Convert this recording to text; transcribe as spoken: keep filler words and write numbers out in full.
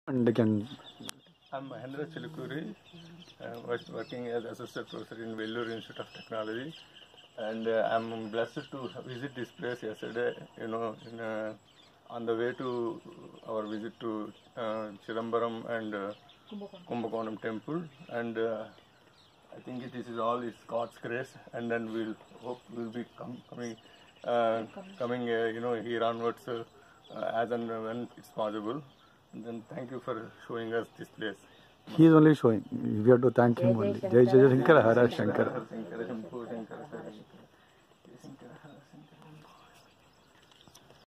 And again, I'm Mahendra Chilkurui. I was working as associate professor in Vellore Institute of Technology, and uh, I'm blessed to visit this place yesterday. You know, in, uh, on the way to our visit to uh, Chidambaram and uh, Kumbakonam temple, and uh, I think it is all is God's grace, and then we'll hope we'll be com coming, uh, coming, uh, you know, here onwards uh, uh, as and when it's possible. And then thank you for showing us this place. he is only showing. We have to thank him only. Jai Jai Shankara, Hara Shankara. Shankara, Shankara, Shankara.